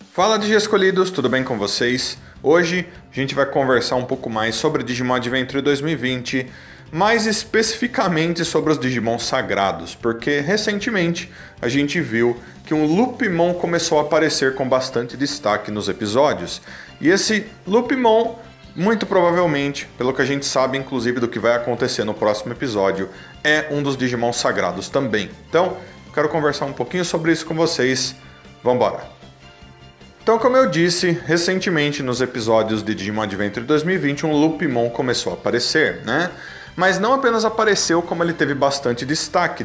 Fala Digi Escolhidos, tudo bem com vocês? Hoje a gente vai conversar um pouco mais sobre Digimon Adventure 2020, mais especificamente sobre os Digimon sagrados, porque recentemente a gente viu que um Loopmon começou a aparecer com bastante destaque nos episódios, e esse Loopmon, muito provavelmente, pelo que a gente sabe inclusive do que vai acontecer no próximo episódio, é um dos Digimon sagrados também. Então, quero conversar um pouquinho sobre isso com vocês, vambora! Então, como eu disse, recentemente nos episódios de Digimon Adventure 2020, um Loopmon começou a aparecer, né? Mas não apenas apareceu, como ele teve bastante destaque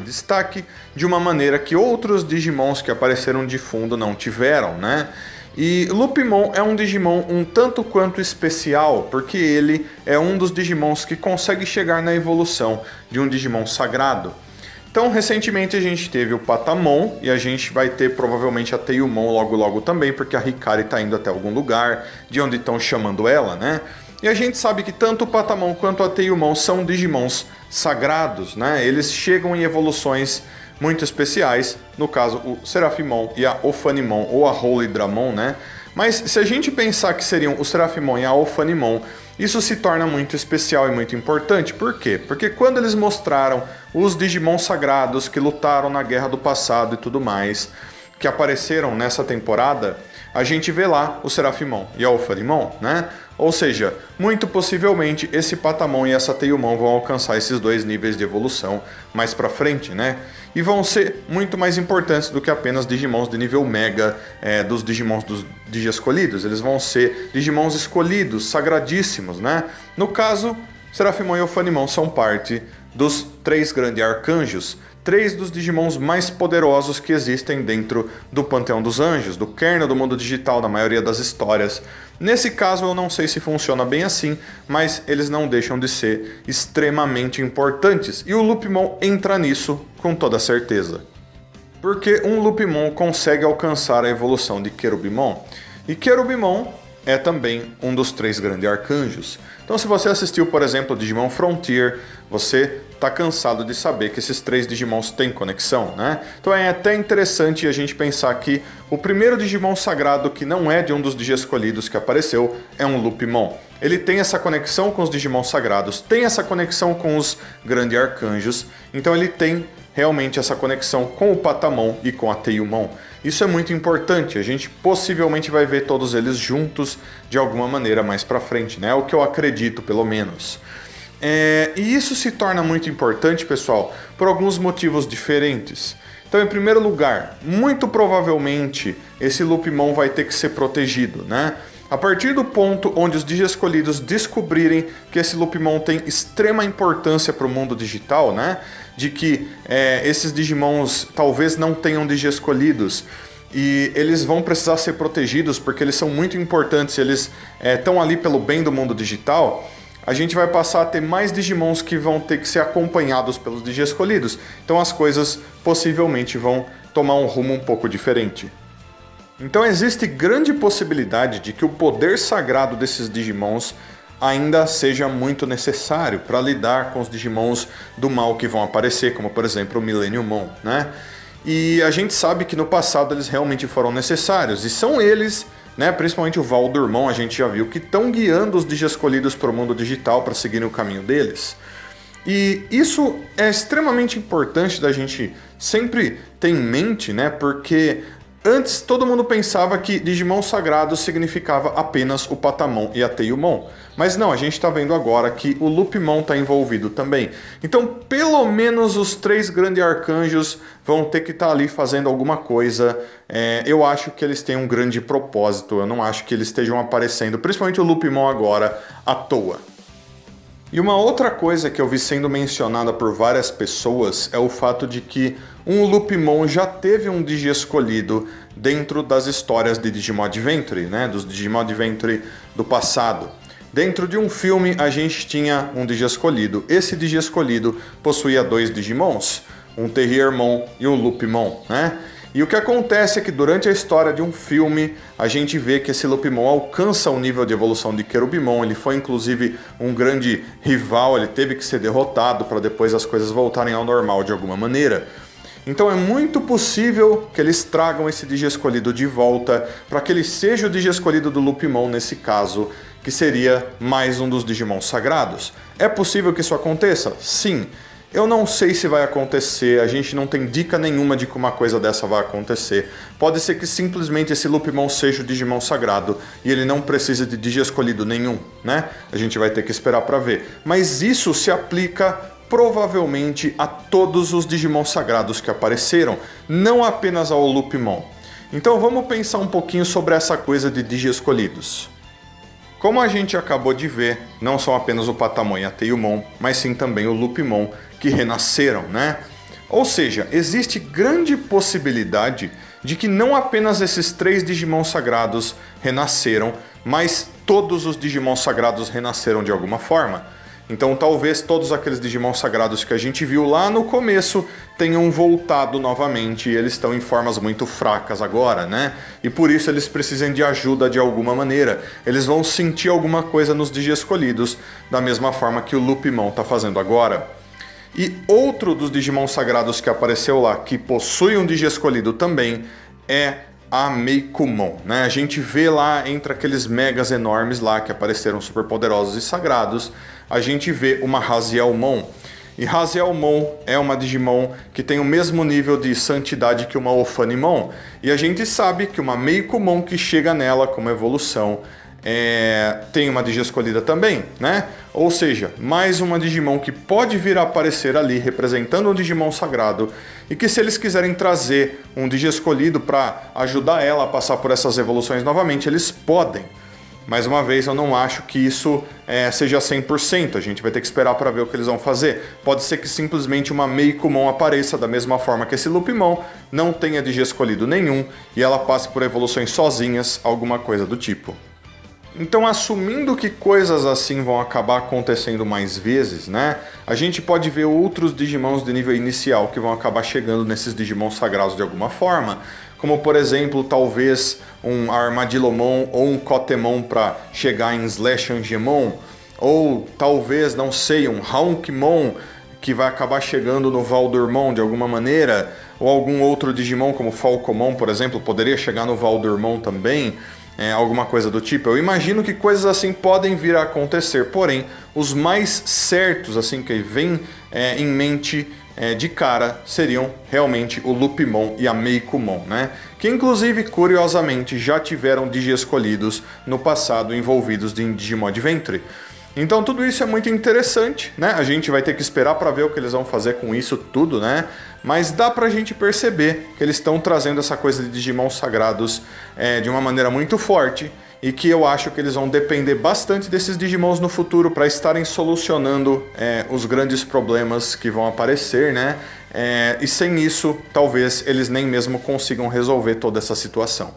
de uma maneira que outros Digimons que apareceram de fundo não tiveram, né? E Loopmon é um Digimon um tanto quanto especial, porque ele é um dos Digimons que consegue chegar na evolução de um Digimon sagrado. Então, recentemente a gente teve o Patamon, e a gente vai ter provavelmente a Teiyumon logo também, porque a Hikari está indo até algum lugar, de onde estão chamando ela, né? E a gente sabe que tanto o Patamon quanto a Teiyumon são Digimons sagrados, né? Eles chegam em evoluções muito especiais, no caso o Seraphimon e a Ophanimon, ou a Holy Dramon, né? Mas se a gente pensar que seriam o Seraphimon e a Ophanimon, isso se torna muito especial e muito importante. Por quê? Porque quando eles mostraram os Digimon sagrados que lutaram na Guerra do Passado e tudo mais, que apareceram nessa temporada, a gente vê lá o Seraphimon e a Ophanimon, né? Ou seja, muito possivelmente esse Patamon e essa Teiyumon vão alcançar esses dois níveis de evolução mais pra frente, né? E vão ser muito mais importantes do que apenas Digimons de nível Mega dos Digimons dos Digi Escolhidos. Eles vão ser Digimons escolhidos, sagradíssimos, né? No caso, Seraphimon e Ophanimon são parte dos 3 grandes arcanjos, 3 dos Digimons mais poderosos que existem dentro do Panteão dos Anjos, do kernel do mundo digital da maioria das histórias. Nesse caso eu não sei se funciona bem assim, mas eles não deixam de ser extremamente importantes, e o Loopmon entra nisso com toda certeza. Porque um Loopmon consegue alcançar a evolução de Cherubimon, e Cherubimon é também um dos 3 grandes arcanjos. Então, se você assistiu, por exemplo, Digimon Frontier, você está cansado de saber que esses 3 Digimons têm conexão, né? Então é até interessante a gente pensar que o primeiro Digimon sagrado que não é de um dos Digi Escolhidos que apareceu é um Loopmon. Ele tem essa conexão com os Digimon sagrados, tem essa conexão com os grandes arcanjos, então ele tem realmente essa conexão com o Patamon e com a Teiyumon. Isso é muito importante, a gente possivelmente vai ver todos eles juntos de alguma maneira mais pra frente, né? É o que eu acredito, pelo menos. E isso se torna muito importante, pessoal, por alguns motivos diferentes. Então, em primeiro lugar, muito provavelmente esse Loopmon vai ter que ser protegido, né? A partir do ponto onde os Digi Escolhidos descobrirem que esse Loopmon tem extrema importância para o mundo digital, né? De que esses Digimons talvez não tenham Digi Escolhidos e eles vão precisar ser protegidos porque eles são muito importantes, eles estão ali pelo bem do mundo digital, a gente vai passar a ter mais Digimons que vão ter que ser acompanhados pelos Digi Escolhidos. Então as coisas possivelmente vão tomar um rumo um pouco diferente. Então existe grande possibilidade de que o poder sagrado desses Digimons ainda seja muito necessário para lidar com os Digimons do mal que vão aparecer, como por exemplo o Millenniummon, né? E a gente sabe que no passado eles realmente foram necessários, e são eles, né, principalmente o Valdurmon, a gente já viu, que estão guiando os Digi Escolhidos para o mundo digital para seguirem o caminho deles. E isso é extremamente importante da gente sempre ter em mente, né, porque antes todo mundo pensava que Digimon sagrado significava apenas o Patamon e a Teiyumon. Mas não, a gente está vendo agora que o Loopmon está envolvido também. Então, pelo menos os 3 grandes arcanjos vão ter que estar ali fazendo alguma coisa. Eu acho que eles têm um grande propósito. Eu não acho que eles estejam aparecendo, principalmente o Loopmon agora, à toa. E uma outra coisa que eu vi sendo mencionada por várias pessoas é o fato de que um Loopmon já teve um Digi Escolhido dentro das histórias de Digimon Adventure, né? Dos Digimon Adventure do passado. Dentro de um filme a gente tinha um Digi Escolhido. Esse Digi Escolhido possuía 2 Digimons, um Terriermon e um Loopmon, né? E o que acontece é que durante a história de um filme, a gente vê que esse Loopmon alcança o nível de evolução de Cherubimon, ele foi inclusive um grande rival, ele teve que ser derrotado para depois as coisas voltarem ao normal de alguma maneira. Então é muito possível que eles tragam esse Digi escolhido de volta para que ele seja o Digi escolhido do Lupimon nesse caso, que seria mais um dos Digimon sagrados. É possível que isso aconteça? Sim. Eu não sei se vai acontecer, a gente não tem dica nenhuma de que uma coisa dessa vai acontecer. Pode ser que simplesmente esse Lupimon seja o Digimon sagrado e ele não precisa de Digi escolhido nenhum, né? A gente vai ter que esperar para ver. Mas isso se aplica provavelmente a todos os Digimon sagrados que apareceram, não apenas ao Lupimon. Então vamos pensar um pouquinho sobre essa coisa de Digi escolhidos. Como a gente acabou de ver, não são apenas o Patamon e a Teiyumon, mas sim também o Lupimon que renasceram, né? Ou seja, existe grande possibilidade de que não apenas esses 3 Digimon sagrados renasceram, mas todos os Digimon sagrados renasceram de alguma forma. Então talvez todos aqueles Digimon sagrados que a gente viu lá no começo tenham voltado novamente e eles estão em formas muito fracas agora, né? E por isso eles precisam de ajuda de alguma maneira. Eles vão sentir alguma coisa nos Digi escolhidos, da mesma forma que o Lupimon está fazendo agora. E outro dos Digimon sagrados que apareceu lá, que possui um Digi escolhido também, é a Meicoomon, né? A gente vê lá entre aqueles megas enormes lá que apareceram super poderosos e sagrados, a gente vê uma Razielmon. E Razielmon é uma Digimon que tem o mesmo nível de santidade que uma Ophanimon. E a gente sabe que uma Meicoomon que chega nela como evolução tem uma Digi escolhida também, né? Ou seja, mais uma Digimon que pode vir a aparecer ali representando um Digimon sagrado e que se eles quiserem trazer um Digi escolhido para ajudar ela a passar por essas evoluções novamente, eles podem. Mais uma vez, eu não acho que isso seja 100%, a gente vai ter que esperar para ver o que eles vão fazer. Pode ser que simplesmente uma Meicoomon apareça da mesma forma que esse Lupimon, não tenha Digi escolhido nenhum e ela passe por evoluções sozinhas, alguma coisa do tipo. Então, assumindo que coisas assim vão acabar acontecendo mais vezes, né? A gente pode ver outros Digimons de nível inicial que vão acabar chegando nesses Digimon sagrados de alguma forma. Como, por exemplo, talvez um Armadillomon ou um Kotemon para chegar em Slash Angemon. Ou talvez, não sei, um Haunkmon que vai acabar chegando no Valdurmon de alguma maneira. Ou algum outro Digimon como Falcomon, por exemplo, poderia chegar no Valdurmon também. Alguma coisa do tipo. Eu imagino que coisas assim podem vir a acontecer, porém, os mais certos, assim, que vem em mente de cara, seriam realmente o Lupimon e a Meicoomon, né? Que inclusive, curiosamente, já tiveram Digi escolhidos no passado envolvidos em Digimon Adventure. Então tudo isso é muito interessante, né? A gente vai ter que esperar para ver o que eles vão fazer com isso tudo, né? Mas dá pra gente perceber que eles estão trazendo essa coisa de Digimon sagrados de uma maneira muito forte e que eu acho que eles vão depender bastante desses Digimons no futuro para estarem solucionando os grandes problemas que vão aparecer, né? E sem isso, talvez eles nem mesmo consigam resolver toda essa situação.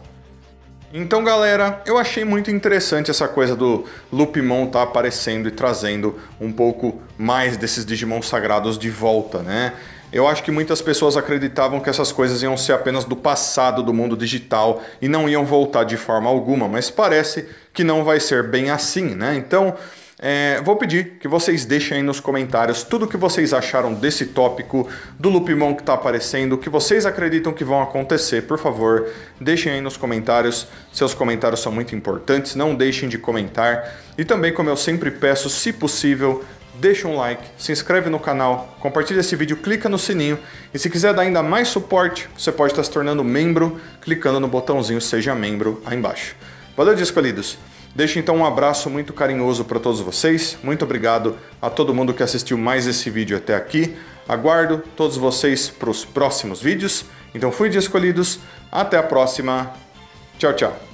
Então, galera, eu achei muito interessante essa coisa do Lupimon tá aparecendo e trazendo um pouco mais desses Digimon sagrados de volta, né? Eu acho que muitas pessoas acreditavam que essas coisas iam ser apenas do passado do mundo digital e não iam voltar de forma alguma, mas parece que não vai ser bem assim, né? Então, vou pedir que vocês deixem aí nos comentários tudo o que vocês acharam desse tópico, do Lupimon que está aparecendo, o que vocês acreditam que vão acontecer, por favor, deixem aí nos comentários, seus comentários são muito importantes, não deixem de comentar, e também, como eu sempre peço, se possível, deixa um like, se inscreve no canal, compartilha esse vídeo, clica no sininho, e se quiser dar ainda mais suporte, você pode estar se tornando membro, clicando no botãozinho Seja Membro aí embaixo. Valeu, Digi escolhidos! Deixo então um abraço muito carinhoso para todos vocês, muito obrigado a todo mundo que assistiu mais esse vídeo até aqui, aguardo todos vocês para os próximos vídeos, então fui Digi escolhidos, até a próxima, tchau, tchau!